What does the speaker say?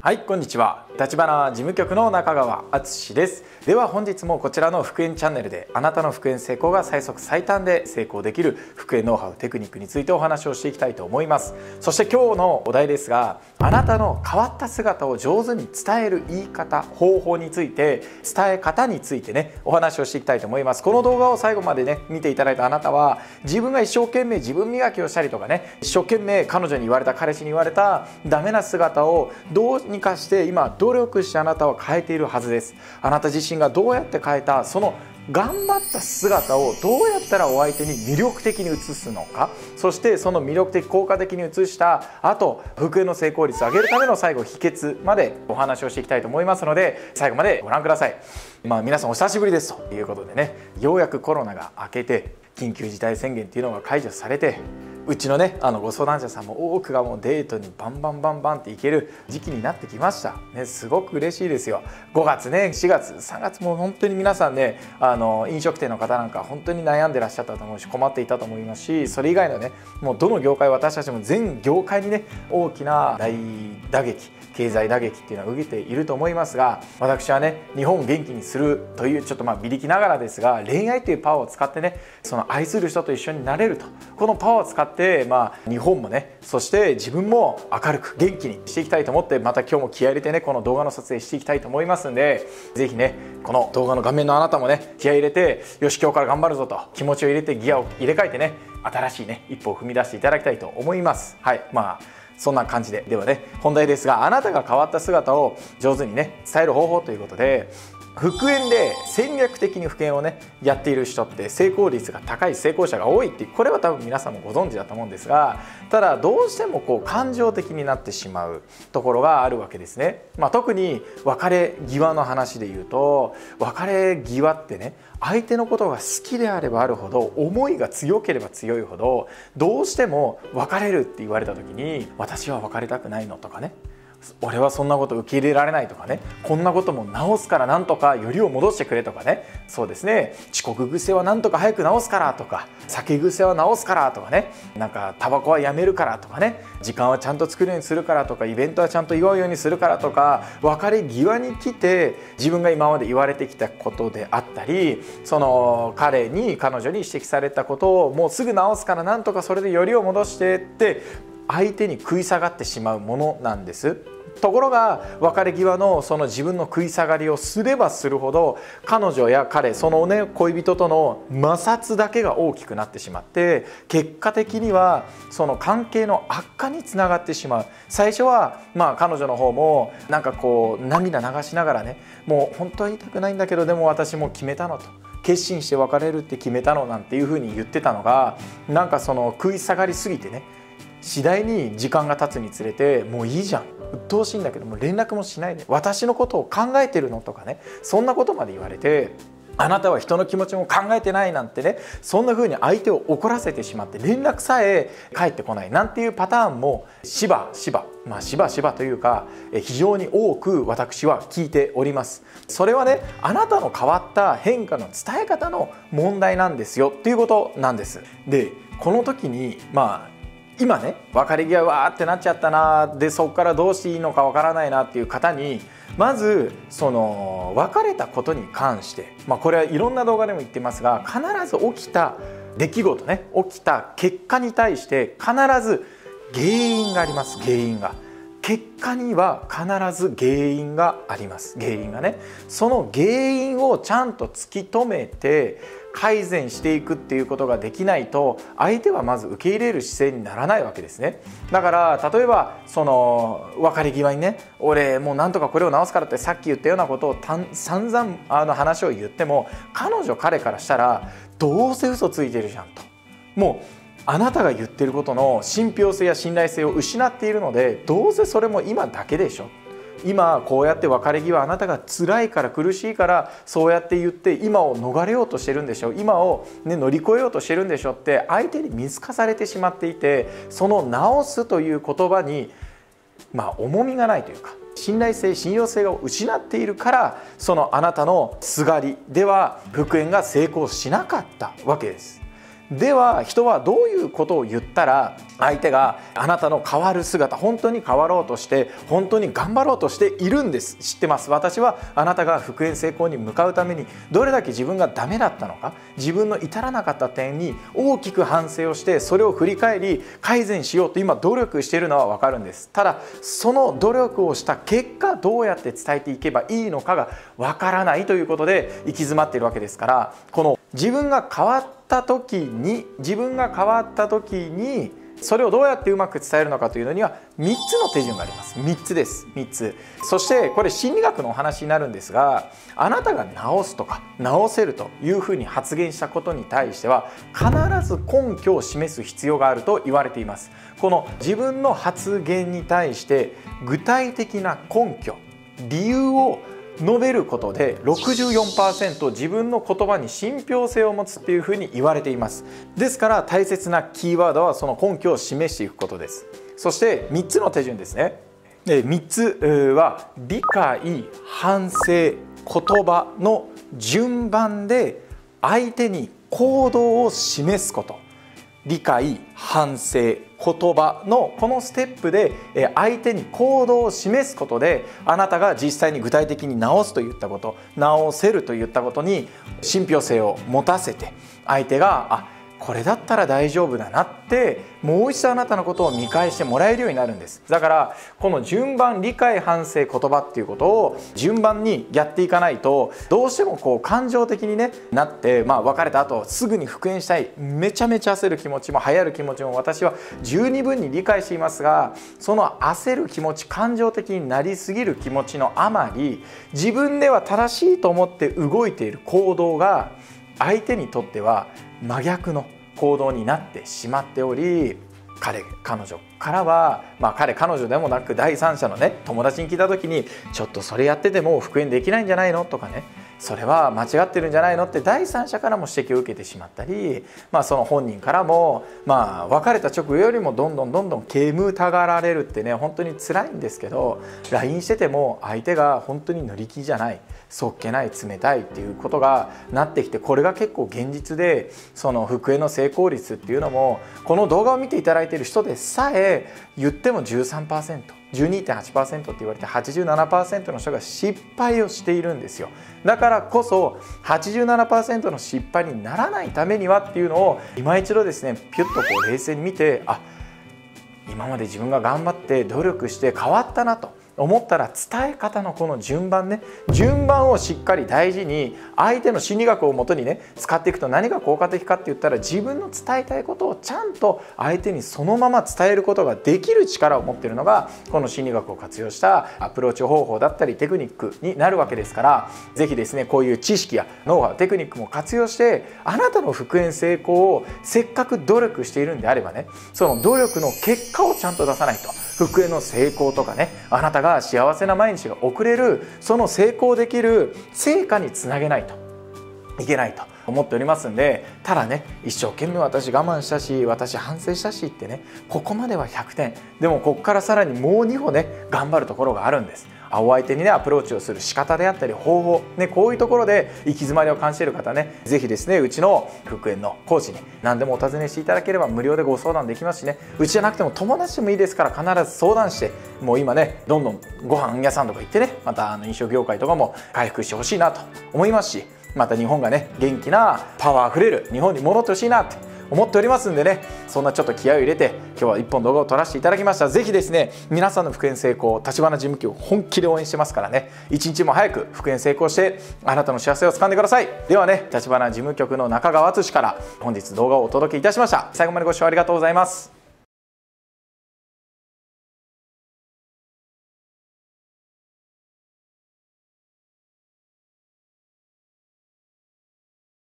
はい、こんにちは。立花事務局の中川敦です。では本日もこちらの復縁チャンネルであなたの復縁成功が最速最短で成功できる復縁ノウハウテクニックについてお話をしていきたいと思います。そして今日のお題ですが、あなたの変わった姿を上手に伝える言い方、方法について、伝え方についてねお話をしていきたいと思います。この動画を最後までね見ていただいたあなたは、自分が一生懸命自分磨きをしたりとかね、一生懸命彼女に言われた、彼氏に言われたダメな姿をどうにかして今努力してあなたは変えているはずです。あなた自身がどうやって変えた、その頑張った姿をどうやったらお相手に魅力的に映すのか、そしてその魅力的効果的に映した後、復縁の成功率を上げるための最後秘訣までお話をしていきたいと思いますので、最後までご覧ください。皆さんお久しぶりですということでね、ようやくコロナが明けて緊急事態宣言っていうのが解除されて、うちのねご相談者さんも多くがもうデートにバンバンっていける時期になってきましたね。すごく嬉しいですよ。5月ね、4月3月も本当に皆さんね、飲食店の方なんか本当に悩んでらっしゃったと思うし、困っていたと思いますし、それ以外のねもうどの業界、私たちも全業界にね大きな大打撃、経済打撃っていうのは受けていると思いますが、私はね日本を元気にするというちょっと微力ながらですが、恋愛というパワーを使ってね、その愛する人と一緒になれると、このパワーを使って日本もね、そして自分も明るく元気にしていきたいと思って、また今日も気合い入れてねこの動画の撮影していきたいと思いますんで、ぜひねこの動画の画面のあなたもね気合い入れて、よし今日から頑張るぞと気持ちを入れてギアを入れ替えてね、新しいね一歩を踏み出していただきたいと思います。はい、そんな感じで、ではね本題ですが、あなたが変わった姿を上手にね伝える方法ということで、復縁で戦略的に復縁をねやっている人って成功率が高い、成功者が多いっていう、これは多分皆さんもご存知だと思うんですが、ただどうしても感情的になってしまうところがあるわけですね。特に別れ際の話で言うと、別れ際ってね、相手のことが好きであればあるほど、思いが強ければ強いほど、どうしても別れるって言われた時に、私は別れたくないのとかね、俺はそんなこと受け入れられないとかね、こんなことも直すからなんとかよりを戻してくれとかね、そうですね、遅刻癖はなんとか早く直すからとか、酒癖は直すからとかね、なんかタバコはやめるからとかね、時間はちゃんと作るようにするからとか、イベントはちゃんと祝うようにするからとか、別れ際に来て自分が今まで言われてきたことであったり、その彼女に指摘されたことをもうすぐ直すからなんとかそれでよりを戻してって相手に食い下がってしまうものなんです。ところが別れ際のその自分の食い下がりをすればするほど、彼女や彼、そのね恋人との摩擦だけが大きくなってしまって、結果的にはその関係の悪化につながってしまう。最初は彼女の方もなんか涙流しながらね、もう本当は言いたくないんだけど、でも私も決めたのと、決心して別れるって決めたのなんていうふうに言ってたのが、なんかその食い下がりすぎてね、次第に時間が経つにつれて、もういいじゃん、鬱陶しいんだけども連絡もしないで、私のことを考えてるのとかね、そんなことまで言われて、あなたは人の気持ちも考えてないなんてね、そんな風に相手を怒らせてしまって連絡さえ返ってこないなんていうパターンもしばしばというか非常に多く私は聞いております。それはね、あなたの変わった変化の伝え方の問題なんですよっていうことなんです。で、この時に今ね別れ際わーってなっちゃったな、でそこからどうしていいのかわからないなっていう方に、まずその別れたことに関して、これはいろんな動画でも言ってますが、必ず起きた出来事ね、起きた結果に対して必ず原因があります。結果には必ず原因があります。原因がね、その原因をちゃんと突き止めて改善していくっていうことができないと、相手はまず受け入れる姿勢にならないわけですね。だから例えばその別れ際にね、俺もうなんとかこれを直すからってさっき言ったようなことを散々話を言っても、彼からしたらどうせ嘘ついてるじゃんと、もうあなたが言ってることの信憑性や信頼性を失っているので、どうせそれも今だけでしょ、今こうやって別れ際あなたが辛いから苦しいからそうやって言って今を逃れようとしてるんでしょ、今を、乗り越えようとしてるんでしょって相手に見透かされてしまっていて、その直すという言葉に重みがないというか、信頼性、信用性を失っているから、そのあなたのすがりでは復縁が成功しなかったわけです。 では人はどういうことを言ったら相手があなたの変わる姿、本当に変わろうとして本当に頑張ろうとしているんです。知ってます。私はあなたが復縁成功に向かうためにどれだけ自分がダメだったのか、自分の至らなかった点に大きく反省をしてそれを振り返り改善しようと今努力しているのは分かるんです。ただその努力をした結果どうやって伝えていけばいいのかが分からないということで行き詰まっているわけですから、この自分が変わった時にそれをどうやってうまく伝えるのかというのには3つの手順があります。3つです。3つ。そしてこれ心理学のお話になるんですが、あなたが直すとか直せるというふうに発言したことに対しては必ず根拠を示す必要があると言われています。この自分の発言に対して具体的な根拠、理由を述べることで 64% 自分の言葉に信憑性を持つっていうふうに言われています。ですから大切なキーワードはその根拠を示していくことです。そして3つの手順ですね。3つは理解、反省、言葉の順番で相手に行動を示すこと。理解、反省、言葉のこのステップで相手に行動を示すことであなたが実際に具体的に直すといったこと、直せるといったことに信憑性を持たせて相手がこれだったら大丈夫だなってもう一度あなたのことを見返してもらえるようになるんです。だからこの順番、理解、反省、言葉っていうことを順番にやっていかないとどうしても感情的になって、別れた後すぐに復縁したい、めちゃめちゃ焦る気持ちも流行る気持ちも私は十二分に理解していますが、その焦る気持ち、感情的になりすぎる気持ちのあまり自分では正しいと思って動いている行動が相手にとっては真逆の行動になってしまっており、彼女からは、彼女でもなく第三者の友達に聞いた時にちょっとそれやってても復縁できないんじゃないのとかそれは間違ってるんじゃないのって第三者からも指摘を受けてしまったり、その本人からも別れた直後よりもどんどん煙たがられるって本当に辛いんですけど、 LINE してても相手が本当に乗り気じゃない、そっけない、冷たいっていうことがなってきて、これが結構現実でその復縁の成功率っていうのもこの動画を見ていただいている人でさえ言っても 13%、12.8% って言われて 87% の人が失敗をしているんですよ。だからこそ 87% の失敗にならないためにはっていうのを今一度ですねピュッと冷静に見て、今まで自分が頑張って努力して変わったなと思ったら伝え方のこの順番をしっかり大事に相手の心理学をもとに使っていくと何が効果的かって言ったら、自分の伝えたいことをちゃんと相手にそのまま伝えることができる力を持っているのがこの心理学を活用したアプローチ方法だったりテクニックになるわけですから、ぜひですねこういう知識やノウハウ、テクニックも活用してあなたの復縁成功をせっかく努力しているんであればその努力の結果をちゃんと出さないと復縁の成功とかあなたが幸せな毎日が送れる、その成功できる成果につなげないといけないと思っておりますんで、ただ一生懸命私我慢したし私反省したしってここまでは100点でもここからさらにもう2歩頑張るところがあるんです。お相手にアプローチをする仕方であったり方法こういうところで行き詰まりを感じている方ぜひですねうちの復縁の講師に何でもお尋ねしていただければ無料でご相談できますしうちじゃなくても友達でもいいですから必ず相談して、もう今どんどんご飯屋さんとか行ってまた飲食業界とかも回復してほしいなと思いますし、また日本が元気なパワーあふれる日本に戻ってほしいなって思っておりますんでそんなちょっと気合を入れて今日は1本動画を撮らせていただきました。ぜひですね皆さんの復縁成功、立花事務局を本気で応援してますから一日も早く復縁成功してあなたの幸せをつかんでください。では立花事務局の中川敦から本日動画をお届けいたしました。最後までご視聴ありがとうございます。